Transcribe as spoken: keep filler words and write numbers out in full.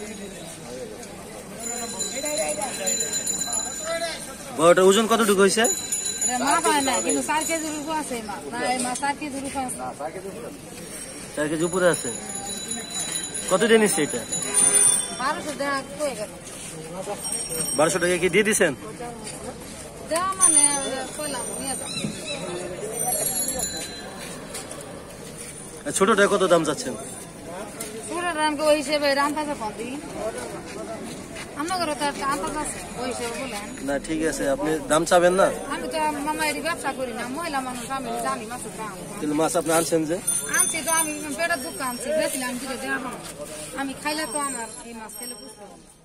বড়টার ওজন কতটুকু হয়েছে? চার কেজি উপরে আছে। কত দিয়ে নিচ্ছে এটা? বারোশো টাকা কি দিয়ে দিচ্ছেন? ছোটটা কত দাম চাচ্ছেন? ওই হিসেবে দাম পাশে কম দিই না ঠিক আছে, আপনি দাম চাবেন না? আমি তো মামায়ের ব্যবসা করি না, মহিলা মানুষ, আমি জানি মাছের দাম। কিন্তু মাছ আপনি আনছেন যে? আনছি তো, আমি পেটের দুঃখ আনছি, বেশি আমি দিলে দেওয়া, আমি খাইলে তো আমার এই মাছ খেলে বুঝতে পারবো।